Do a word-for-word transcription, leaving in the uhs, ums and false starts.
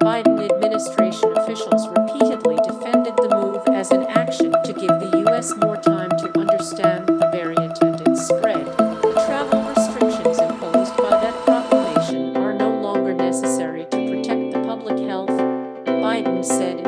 Biden administration officials repeatedly defended the move as an action to give the U S more time to understand the variant and its spread. Travel restrictions imposed by that proclamation are no longer necessary to protect the public health, Biden said